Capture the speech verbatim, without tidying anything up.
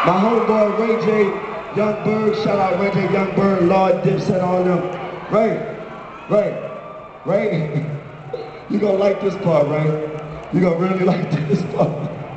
My homeboy Ray J, Young Bird, shout out Ray J, Young Bird, Lord Dipset, all them. Ray, Ray, Ray, you gonna like this part, Ray. You gonna really like this part.